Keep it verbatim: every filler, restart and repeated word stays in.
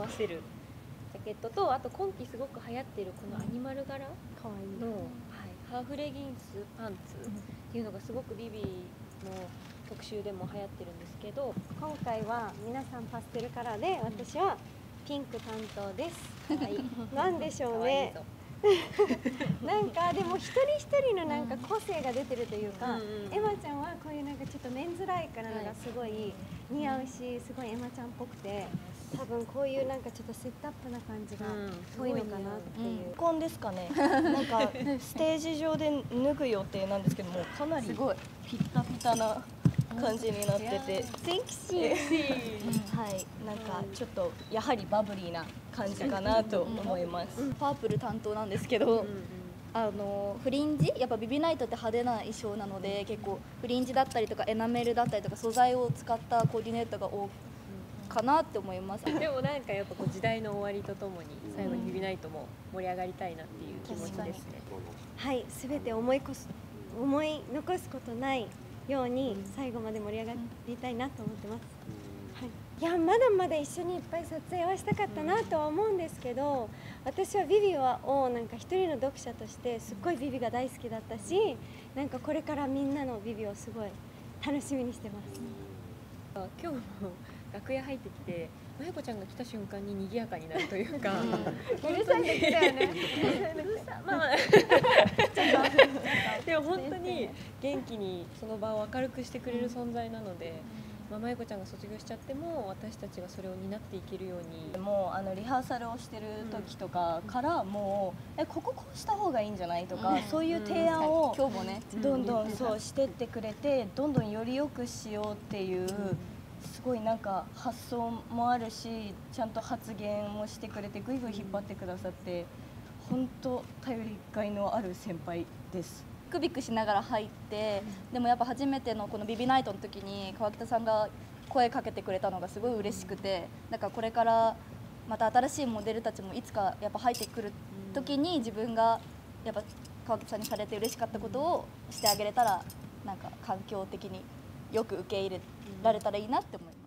せるジャケットと、あと今季すごく流行っているこのアニマル柄の、 かわいいはい、ハーフレギンスパンツっていうのがすごくビビの特集でも流行ってるんですけど、 今回は皆さんパステルカラーで、私はピンク担当です。はい、なんでしょうね。なんかでも一人一人のなんか個性が出てるというか、エマちゃんはこういうなんかちょっとメンズライクなのがすごい似合うし、すごいエマちゃんっぽくて、多分こういうなんかちょっとセットアップな感じが多いのかなっていう。 コンですかね。なんかステージ上で脱ぐ予定なんですけども、かなりピッタピタな感じになってて、 セクシー。 はい、なんかちょっとやはりバブリーな感じかなと思います。 パープル担当なんですけど、あのフリンジ、やっぱビビナイトって派手な衣装なので、結構フリンジだったりとかエナメルだったりとか素材を使ったコーディネートが多かなって思います。 でもなんかやっぱこう時代の終わりとともに最後にビビナイトも盛り上がりたいなっていう気持ちですね。 はい、すべて思いこす思い残すことないように最後まで盛り上がりたいなと思ってます。はい、いやまだまだ一緒にいっぱい撮影はしたかったなとは思うんですけど、私はビビをなんか一人の読者としてすっごいビビが大好きだったし、なんかこれからみんなのビビをすごい楽しみにしてます。 今日も楽屋入ってきて、まゆこちゃんが来た瞬間に賑やかになるというか、 うるさいんだけどよね。 うるさまあまあでも本当に元気にその場を明るくしてくれる存在なので、まあ、まゆこちゃんが卒業しちゃっても私たちがそれを担っていけるように、 もうあのリハーサルをしてる時とかからもう、えこここうした方がいいんじゃないとか、そういう提案を今日もねどんどんそうしてってくれて、どんどんより良くしようっていうすごいなんか発想もあるし、ちゃんと発言もしてくれてぐいぐい引っ張ってくださって、本当頼りがいのある先輩です。 ビクビクしながら入って、でもやっぱ初めてのこのビビナイトの時に川北さんが声かけてくれたのがすごい嬉しくて、だからこれからまた新しいモデルたちもいつかやっぱ入ってくる時に自分がやっぱ川北さんにされて嬉しかったことをしてあげれたら、なんか環境的によく受け入れられたらいいなって思います。